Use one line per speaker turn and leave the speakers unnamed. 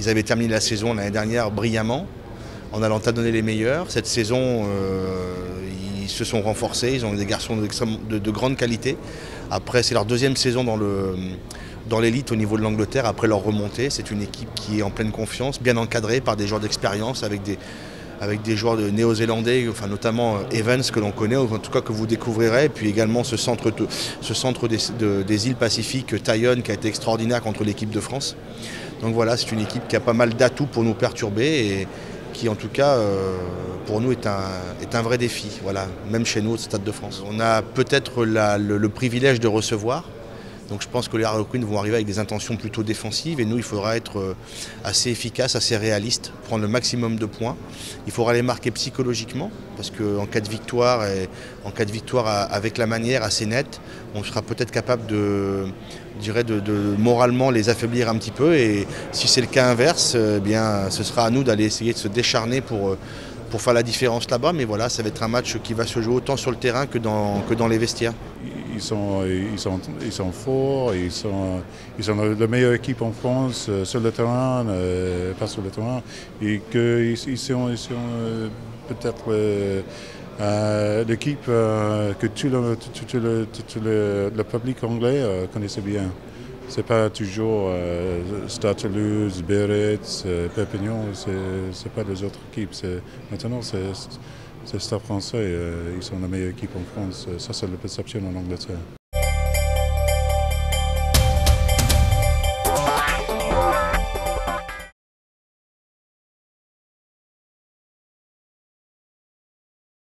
Ils avaient terminé la saison l'année dernière brillamment, en allant talonner les meilleurs. Cette saison, ils se sont renforcés, ils ont des garçons de grande qualité. Après, c'est leur deuxième saison dans l'élite au niveau de l'Angleterre, après leur remontée. C'est une équipe qui est en pleine confiance, bien encadrée par des joueurs d'expérience, avec des joueurs néo-zélandais, enfin notamment Evans que l'on connaît, en tout cas que vous découvrirez, et puis également ce centre des îles Pacifiques, Taillon, qui a été extraordinaire contre l'équipe de France. Donc voilà, c'est une équipe qui a pas mal d'atouts pour nous perturber et qui en tout cas pour nous est un vrai défi, voilà, même chez nous au Stade de France. On a peut-être le privilège de recevoir. Donc je pense que les Harlequins vont arriver avec des intentions plutôt défensives et nous il faudra être assez efficace, assez réaliste, prendre le maximum de points. Il faudra les marquer psychologiquement parce qu'en cas de victoire avec la manière assez nette, on sera peut-être capable de moralement les affaiblir un petit peu et si c'est le cas inverse, eh bien ce sera à nous d'aller essayer de se décharner pour faire la différence là-bas, mais voilà, ça va être un match qui va se jouer autant sur le terrain que dans les vestiaires.
Ils sont forts, ils sont la meilleure équipe en France sur le terrain, pas sur le terrain, et qu'ils sont peut-être l'équipe que tout le public anglais connaissait bien. C'est pas toujours Stade Toulouse, Biarritz, Perpignan, c'est pas les autres équipes. Maintenant, c'est Stade français, ils sont la meilleure équipe en France. Ça, c'est la perception en Angleterre.